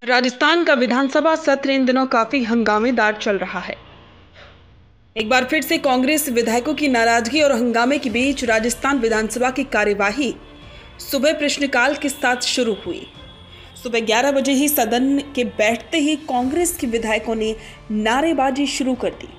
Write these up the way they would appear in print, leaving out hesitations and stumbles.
राजस्थान का विधानसभा सत्र इन दिनों काफी हंगामेदार चल रहा है। एक बार फिर से कांग्रेस विधायकों की नाराजगी और हंगामे के बीच राजस्थान विधानसभा की कार्यवाही सुबह प्रश्नकाल के साथ शुरू हुई। सुबह 11 बजे ही सदन के बैठते ही कांग्रेस के विधायकों ने नारेबाजी शुरू कर दी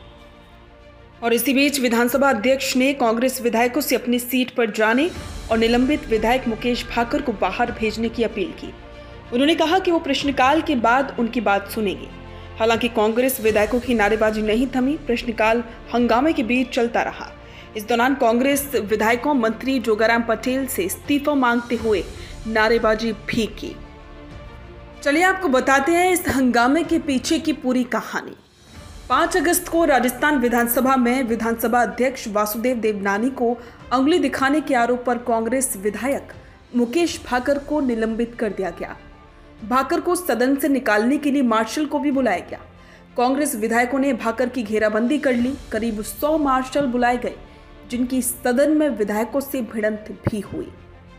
और इसी बीच विधानसभा अध्यक्ष ने कांग्रेस विधायकों से अपनी सीट पर जाने और निलंबित विधायक मुकेश भाकर को बाहर भेजने की अपील की। उन्होंने कहा कि वो प्रश्नकाल के बाद उनकी बात सुनेंगे। हालांकि कांग्रेस विधायकों की नारेबाजी नहीं थमी, प्रश्नकाल हंगामे के बीच चलता रहा। इस दौरान कांग्रेस विधायकों मंत्री जोगाराम पटेल से इस्तीफा मांगते हुए नारेबाजी भी की। चलिए आपको बताते हैं इस हंगामे के पीछे की पूरी कहानी। 5 अगस्त को राजस्थान विधानसभा में विधानसभा अध्यक्ष वासुदेव देवनानी को उंगली दिखाने के आरोप पर कांग्रेस विधायक मुकेश भाकर को निलंबित कर दिया गया। भाकर को सदन से निकालने के लिए मार्शल को भी बुलाया गया। कांग्रेस विधायकों ने भाकर की घेराबंदी कर ली। करीब 100 मार्शल बुलाए गए, जिनकी सदन में विधायकों से भिड़ंत भी हुई।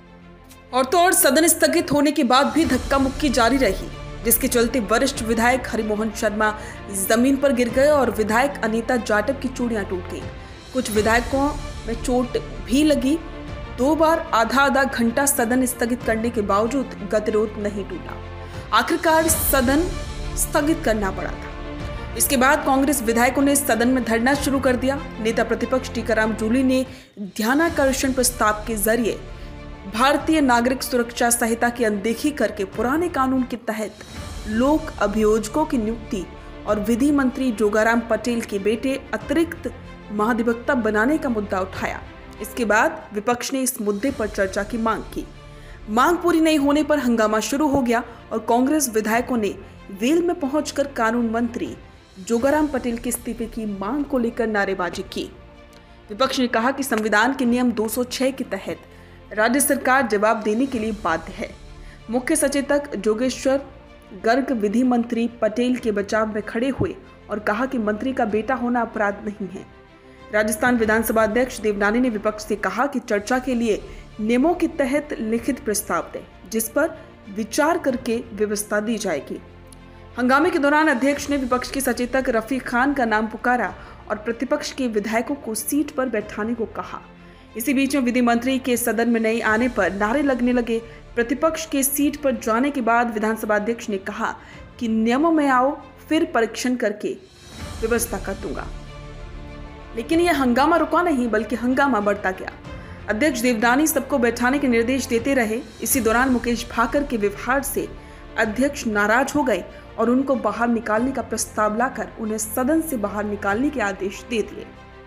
और तो और सदन स्थगित होने के बाद भी धक्का मुक्की जारी रही, जिसके चलते वरिष्ठ विधायक हरिमोहन शर्मा जमीन पर गिर गए और विधायक अनीता जाटव की चूड़ियां टूट गईं। कुछ विधायकों में चोट भी लगी। 2 बार आधा घंटा सदन स्थगित करने के बावजूद गतिरोध नहीं टूटा। आखिरकार सदन स्थगित करना पड़ा था। इसके बाद कांग्रेस विधायकों ने सदन में धरना शुरू कर दिया। नेता प्रतिपक्ष टीकाराम जूली ने ध्यानाकर्षण प्रस्ताव के जरिए भारतीय नागरिक सुरक्षा संहिता की अनदेखी करके पुराने कानून के तहत लोक अभियोजकों की नियुक्ति और विधि मंत्री जोगाराम पटेल के बेटे अतिरिक्त महाधिवक्ता बनाने का मुद्दा उठाया। इसके बाद विपक्ष ने इस मुद्दे पर चर्चा की मांग की। मांग पूरी नहीं होने पर हंगामा शुरू हो गया और कांग्रेस विधायकों ने वेल में पहुंचकर कानून मंत्री जोगाराम पटेल के इस्तीफे की मांग को लेकर नारेबाजी की। विपक्ष ने कहा कि संविधान के नियम 206 के तहत राज्य सरकार जवाब देने के लिए बाध्य है। मुख्य सचेतक जोगेश्वर गर्ग विधि मंत्री पटेल के बचाव में खड़े हुए और कहा कि मंत्री का बेटा होना अपराध नहीं है। राजस्थान विधानसभा अध्यक्ष देवनानी ने विपक्ष से कहा कि चर्चा के लिए नियमों के तहत लिखित प्रस्ताव दें, जिस पर विचार करके व्यवस्था दी जाएगी। हंगामे के दौरान अध्यक्ष ने विपक्ष के सचेतक रफीक खान का नाम पुकारा और प्रतिपक्ष के विधायकों को सीट पर बैठाने को कहा। इसी बीच में विधि मंत्री के सदन में नहीं आने पर नारे लगने लगे। प्रतिपक्ष के सीट पर जाने के बाद विधानसभा अध्यक्ष ने कहा कि नियमों में आओ, फिर परीक्षण करके व्यवस्था कर दूंगा। लेकिन यह हंगामा रुका नहीं, बल्कि हंगामा बढ़ता गया। अध्यक्ष देवनानी सबको बैठाने के निर्देश देते रहे। इसी दौरान मुकेश भाकर के व्यवहार से अध्यक्ष नाराज हो गए और उनको बाहर निकालने का प्रस्ताव लाकर उन्हें सदन से बाहर निकालने के आदेश दे दिए।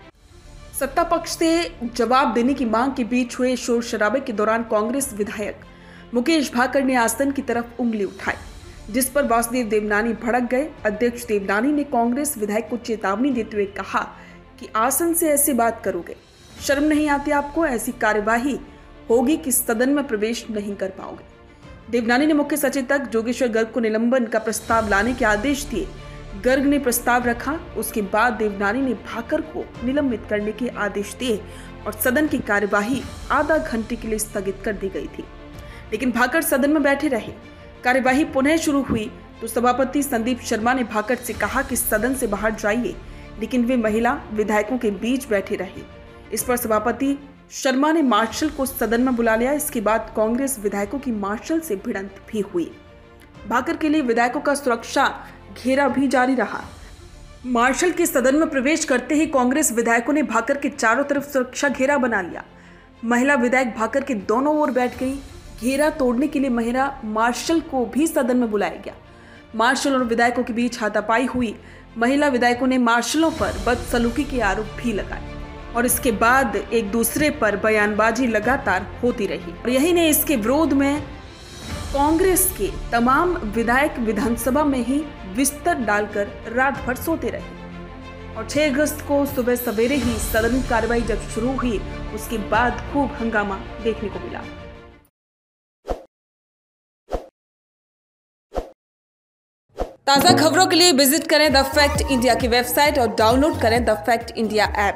सत्ता पक्ष से जवाब देने की मांग के बीच हुए शोर शराबे के दौरान कांग्रेस विधायक मुकेश भाकर ने आसन की तरफ उंगली उठाई, जिस पर वासुदेव देवनानी भड़क गए। अध्यक्ष देवनानी ने कांग्रेस विधायक को चेतावनी देते हुए कहा कि आसन से ऐसी बात करोगे, शर्म नहीं आती आपको? ऐसी कार्यवाही होगी कि सदन में प्रवेश नहीं कर पाओगे। देवनानी ने मुख्य सचेतक जोगेश्वर गर्ग को निलंबन का प्रस्ताव लाने के आदेश दिए। गर्ग ने प्रस्ताव रखा। उसके बाद देवनानी ने भाकर को निलंबित करने के आदेश दिए और सदन की कार्यवाही आधा घंटे के लिए स्थगित कर दी गई थी। लेकिन भाकर सदन में बैठे रहे। कार्यवाही पुनः शुरू हुई तो सभापति संदीप शर्मा ने भाकर से कहा कि सदन से बाहर जाइए, लेकिन वे महिला विधायकों के बीच बैठे रहे। इस पर सभापति शर्मा ने मार्शल को सदन में बुला लिया। इसके बाद कांग्रेस विधायकों की मार्शल से भिड़ंत भी हुई। भाकर के लिए विधायकों का सुरक्षा घेरा भी जारी रहा। मार्शल के सदन में प्रवेश करते ही कांग्रेस विधायकों ने भाकर के चारों तरफ सुरक्षा घेरा बना लिया। महिला विधायक भाकर के दोनों ओर बैठ गई। घेरा तोड़ने के लिए महिला मार्शल को भी सदन में बुलाया गया। मार्शल और विधायकों के बीच हाथापाई हुई। महिला विधायकों ने मार्शलों पर बदसलूकी के आरोप भी लगाए और इसके बाद एक दूसरे पर बयानबाजी लगातार होती रही। और यही नहीं, इसके विरोध में कांग्रेस के तमाम विधायक विधानसभा में ही बिस्तर डालकर रात भर सोते रहे। और 6 अगस्त को सुबह सवेरे ही सदन की कार्रवाई जब शुरू हुई, उसके बाद खूब हंगामा देखने को मिला। ताज़ा खबरों के लिए विजिट करें द फैक्ट इंडिया की वेबसाइट और डाउनलोड करें द फैक्ट इंडिया ऐप।